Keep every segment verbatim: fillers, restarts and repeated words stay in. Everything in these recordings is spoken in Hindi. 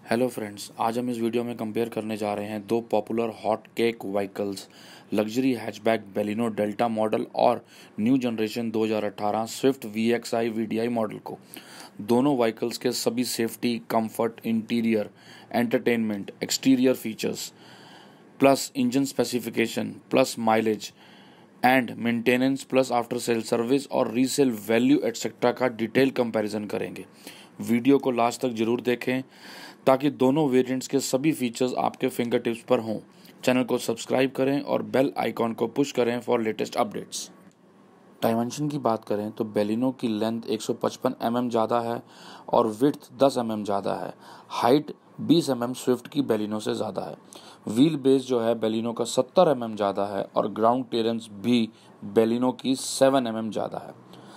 हेलो फ्रेंड्स, आज हम इस वीडियो में कंपेयर करने जा रहे हैं दो popular hot cake vehicles luxury hatchback Baleno Delta model और न्यू जनरेशन दो हज़ार अठारह Swift V X I V D I model को। दोनों व्हीकल्स के सभी safety, comfort, interior, entertainment, exterior features plus engine specification plus mileage and maintenance plus after sale service और रीसेल वैल्यू एटसेट्रा का डिटेल कंपैरिजन करेंगे। वीडियो को लास्ट तक जरूर देखें ताकि दोनों वेरिएंट्स के सभी फीचर्स आपके फिंगर टिप्स पर हों। चैनल को सब्सक्राइब करें और बेल आइकॉन को पुश करें फॉर लेटेस्ट अपडेट्स। डायमेंशन की बात करें तो बेलिनो की लेंथ एक सौ पचपन एम एम ज़्यादा है और विड्थ दस एम एम ज़्यादा है। हाइट बीस एम एम स्विफ्ट की बेलिनो से ज़्यादा है। व्हील बेस जो है बेलिनो का सत्तर एम एम ज़्यादा है और ग्राउंड क्लियरेंस भी बेलिनो की सात एम एम ज़्यादा है।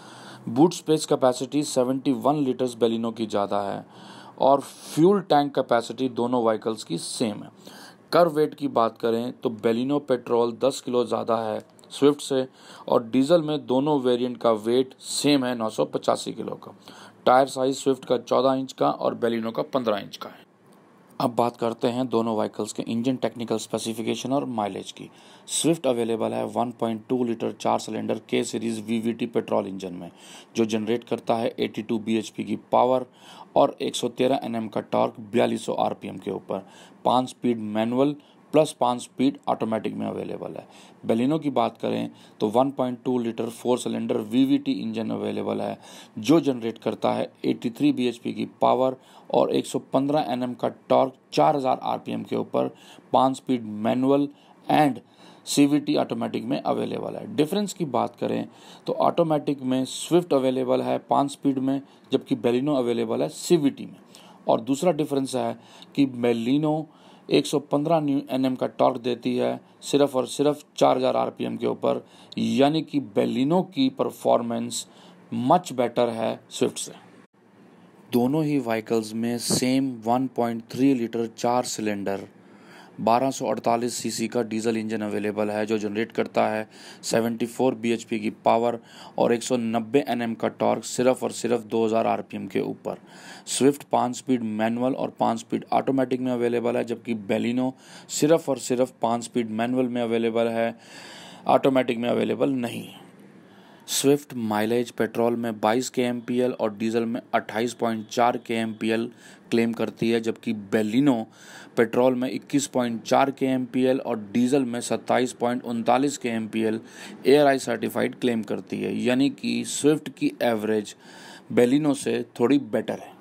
बूट स्पेस कैपेसिटी इकहत्तर लीटर्स बेलिनो की ज़्यादा है और फ्यूल टैंक कैपेसिटी दोनों व्हीकल्स की सेम है। कर्व वेट की बात करें तो बेलिनो पेट्रोल दस किलो ज़्यादा है स्विफ्ट से और डीजल में दोनों वेरिएंट का वेट सेम है नौ सौ पचासी किलो का। टायर साइज स्विफ्ट का चौदह इंच का और बेलिनो का पंद्रह इंच का है। अब बात करते हैं दोनों व्हीकल्स के इंजन टेक्निकल स्पेसिफिकेशन और माइलेज की। स्विफ्ट अवेलेबल है वन पॉइंट टू लीटर चार cylinder K series VVT petrol engine में, जो जनरेट करता है बयासी बीएचपी की पावर और एक सौ तेरह एनएम का टॉर्क बयालीस सौ आरपीएम के ऊपर। पाँच स्पीड मैनुअल प्लस पाँच स्पीड ऑटोमेटिक में अवेलेबल है। बेलिनो की बात करें तो one point two litre four cylinder VVT engine available है, जो जनरेट करता है तिरासी बीएचपी की पावर और एक सौ पंद्रह एनएम का टॉर्क चार हज़ार आरपीएम के ऊपर। पाँच speed manual and CVT automatic में अवेलेबल है। डिफरेंस की बात करें तो ऑटोमेटिक में स्विफ्ट अवेलेबल है पाँच स्पीड में, जबकि बेलिनो अवेलेबल है सीवीटी में। और दूसरा डिफरेंस है कि बेलिनो एक सौ पंद्रह न्यू एनएम का टॉर्क देती है सिर्फ और सिर्फ चार हज़ार आरपीएम के ऊपर, यानी कि बेलिनो की परफॉर्मेंस मच बेटर है स्विफ्ट से। दोनों ही व्हीकल्स में same one point three litre चार सिलेंडर बारह सौ अड़तालीस सीसी का डीजल इंजन अवेलेबल है, जो जनरेट करता है चौहत्तर बीएचपी की पावर और एक सौ नब्बे एनएम का टॉर्क सिर्फ और सिर्फ दो हज़ार आरपीएम के ऊपर। स्विफ्ट पाँच स्पीड मैनुअल और पाँच स्पीड ऑटोमेटिक में अवेलेबल है, जबकि बेलिनो सिर्फ और सिर्फ पाँच स्पीड मैनुअल में अवेलेबल है, ऑटोमेटिक में अवेलेबल नहीं। स्विफ्ट माइलेज पेट्रोल में बाईस के एम पी एल और डीजल में अट्ठाईस पॉइंट चार K M P L claim करती है, जबकि बेलिनो पेट्रोल में इक्कीस पॉइंट चार के एम पी एल और डीजल में सत्ताईस पॉइंट उनतालीस K M P L ARAI certified claim करती है, यानी कि स्विफ्ट की एवरेज बेलिनो से थोड़ी बेटर है।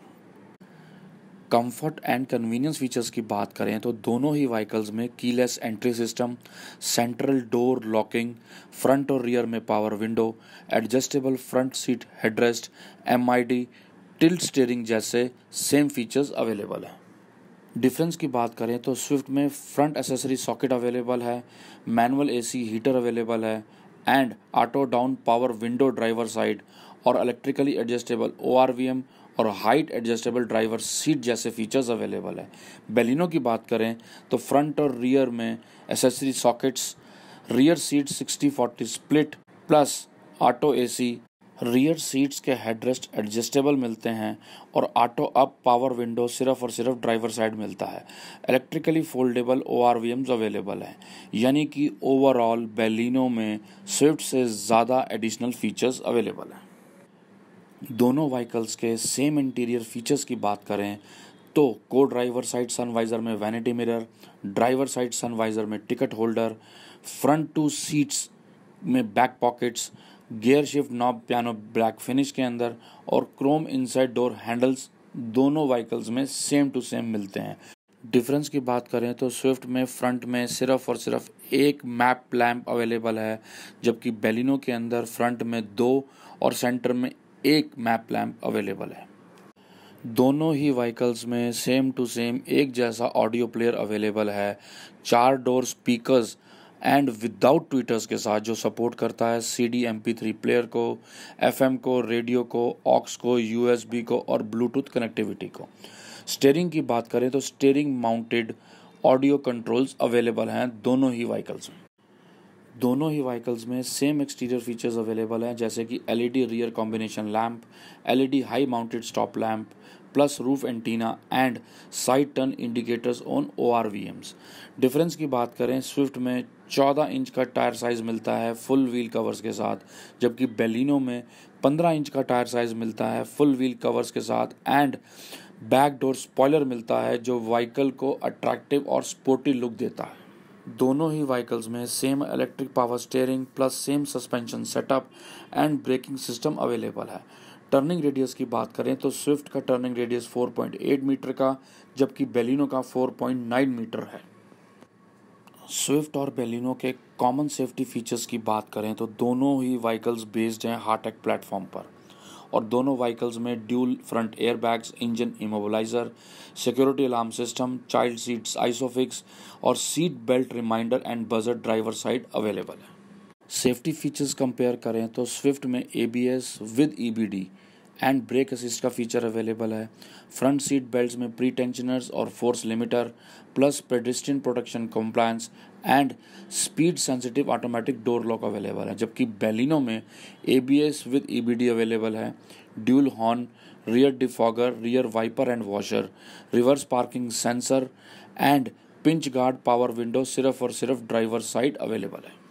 कंफर्ट एंड कन्वीनियंस फीचर्स की बात करें तो दोनों ही व्हीकल्स में keyless entry system, central door locking, front और रियर में power window, adjustable front seat headrest, MID, tilt steering जैसे सेम फीचर्स अवेलेबल हैं। डिफरेंस की बात करें तो स्विफ्ट में फ्रंट एसेसरी सॉकेट अवेलेबल है, मैनुअल एसी हीटर अवेलेबल है and auto down power window driver side और इलेक्ट्रिकली एडजस्टेबल ओआरवीएम और हाइट एडजस्टेबल ड्राइवर सीट जैसे फीचर्स अवेलेबल है। बेलिनो की बात करें तो फ्रंट और रियर में accessory sockets, rear seat sixty forty split plus auto AC, rear seats के हेडरेस्ट एडजस्टेबल मिलते हैं और ऑटो अप पावर विंडो सिर्फ और सिर्फ ड्राइवर साइड मिलता है। इलेक्ट्रिकली फोल्डेबल ओआरवीएम्स अवेलेबल हैं, यानी कि ओवरऑल बेलिनो में स्विफ्ट से ज़्यादा एडिशनल फीचर्स अवेलेबल हैं। दोनों व्हीकल्स के सेम इंटीरियर फीचर्स की बात करें तो को ड्राइवर साइड सनवाइजर में vanity mirror, driver side sun visor में ticket holder, front two seats में back pockets, gear shift knob piano black finish के अंदर और क्रोम इनसाइड डोर हैंडल्स दोनों व्हीकल्स में सेम टू सेम मिलते हैं। डिफरेंस की बात करें तो स्विफ्ट में फ्रंट में सिर्फ और सिर्फ एक मैप लैंप अवेलेबल है, जबकि बेलिनो के अंदर फ्रंट में दो और सेंटर में एक मैप लैंप अवेलेबल है। दोनों ही व्हीकल्स में सेम टू सेम एक जैसा ऑडियो प्लेयर अवेलेबल है, चार door speakers and without tweeters के साथ, जो सपोर्ट करता है C D M P three player को, एफ एम को, रेडियो को, ऑक्स को, यू एस बी को और ब्लूटूथ कनेक्टिविटी को। स्टीयरिंग की बात करें तो steering mounted audio controls available हैं दोनों ही व्हीकल्स में। दोनों ही व्हीकल्स में सेम एक्सटीरियर फीचर्स अवेलेबल हैं, जैसे कि LED rear combination lamp, LED high mounted stop lamp, plus roof antenna and side turn indicators on O R V Ms। Difference की बात करें, स्विफ्ट में चौदह इंच का टायर साइज़ मिलता है फुल व्हील कवर्स के साथ, जबकि बेलिनो में पंद्रह इंच का टायर साइज़ मिलता है फुल व्हील कवर्स के साथ एंड बैक डोर स्पॉयलर मिलता है जो व्हीकल को अट्रैक्टिव और स्पोर्टी लुक देता है। दोनों ही व्हीकल्स में same electric power steering plus same suspension setup and braking system available है। टर्निंग रेडियस की बात करें तो स्विफ्ट का टर्निंग रेडियस चार पॉइंट आठ मीटर का, जबकि बेलिनो का चार पॉइंट नौ मीटर है। स्विफ्ट और बेलिनो के कॉमन सेफ्टी फीचर्स की बात करें तो दोनों ही व्हीकल्स बेस्ड हैं हार्टेक प्लेटफॉर्म पर और दोनों व्हीकल्स में dual front airbags, engine immobiliser, security alarm system, child seats ISOFIX और seat belt reminder and buzzer driver side available है। सेफ्टी फीचर्स कंपेयर करें तो स्विफ्ट में A B S with E B D and brake assist का फीचर अवेलेबल है। फ्रंट सीट बेल्ट्स में प्री टेंशनर्स और force limiter plus pedestrian protection compliance and speed sensitive automatic door lock available है, जबकि बेलिनो में A B S with E B D available है, dual horn, rear defogger, rear wiper and washer, reverse parking sensor and pinch guard power window सिर्फ और सिर्फ ड्राइवर साइड अवेलेबल है।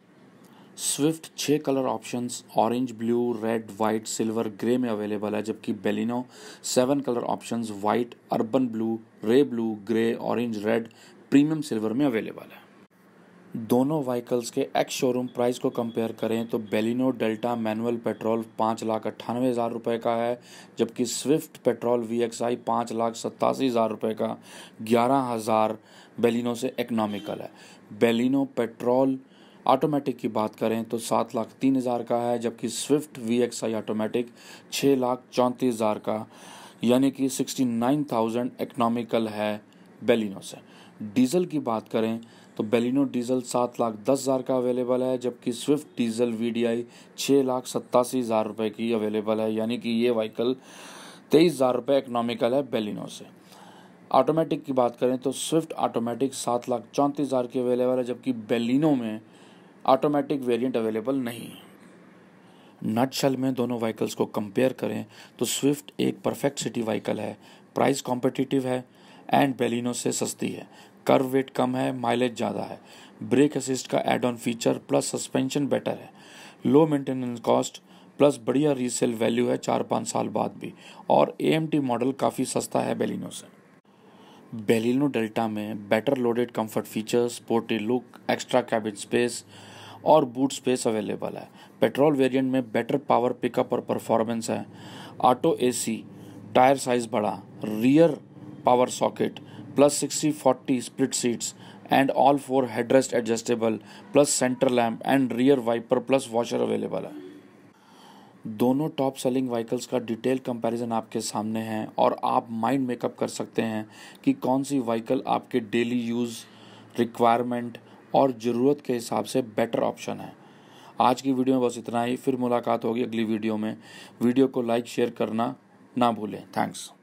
स्विफ्ट छः colour options orange, blue, red, white, silver, grey में अवेलेबल है, जबकि Baleno seven colour options white, urban blue, ray blue, grey, orange, red, premium silver में अवेलेबल है। दोनों व्हीकल्स के एक्स शोरूम प्राइस को कंपेयर करें तो बेलिनो डेल्टा मैनुअल पेट्रोल पाँच लाख अट्ठानवे हज़ार रुपये का है, जबकि Swift petrol V X I पाँच लाख सत्तासी हज़ार रुपये का ग्यारह हज़ार बेलिनो से इकनॉमिकल है। बेलिनो पेट्रोल ऑटोमेटिक की बात करें तो सात लाख तीन हज़ार का है, जबकि Swift V X I automatic छः लाख चौंतीस हज़ार का यानी कि सिक्सटी नाइन थाउजेंड इकनॉमिकल है बेलिनो से। डीजल की बात करें तो बेलिनो डीजल सात लाख दस हज़ार का अवेलेबल है, जबकि Swift diesel V D I छः लाख सत्तासी हज़ार रुपये की अवेलेबल है, यानी कि ये व्हीकल तेईस हज़ार रुपये इकनॉमिकल है बेलिनो से। ऑटोमेटिक की बात करें तो स्विफ्ट ऑटोमेटिक सात लाख चौंतीस हज़ार की अवेलेबल है, जबकि बेलिनो में ऑटोमेटिक वेरिएंट अवेलेबल नहीं है। नटशेल में दोनों व्हीकल्स को कंपेयर करें तो स्विफ्ट एक परफेक्ट सिटी व्हीकल है, प्राइस कॉम्पिटिटिव है एंड बेलिनो से सस्ती है, कर्व वेट कम है, माइलेज ज़्यादा है, ब्रेक असिस्ट का add on feature plus suspension better है, लो मेंटेनेंस कॉस्ट प्लस बढ़िया रीसेल वैल्यू है चार पाँच साल बाद भी, और ए एम टी मॉडल काफ़ी सस्ता है बेलिनो से। बेलिनो डेल्टा में better loaded comfort features, sporty look, extra cabin space और बूट स्पेस अवेलेबल है। पेट्रोल वेरिएंट में बेटर पावर पिकअप और परफॉर्मेंस है, ऑटो एसी, टायर साइज बड़ा, rear power socket plus sixty forty split seats and all four headrest adjustable plus centre lamp and rear wiper plus washer available है। दोनों टॉप सेलिंग व्हीकल्स का डिटेल कंपैरिजन आपके सामने है और आप माइंड मेकअप कर सकते हैं कि कौन सी व्हीकल आपके डेली यूज़, रिक्वायरमेंट और ज़रूरत के हिसाब से बेटर ऑप्शन है। आज की वीडियो में बस इतना ही, फिर मुलाकात होगी अगली वीडियो में। वीडियो को लाइक शेयर करना ना भूलें। थैंक्स।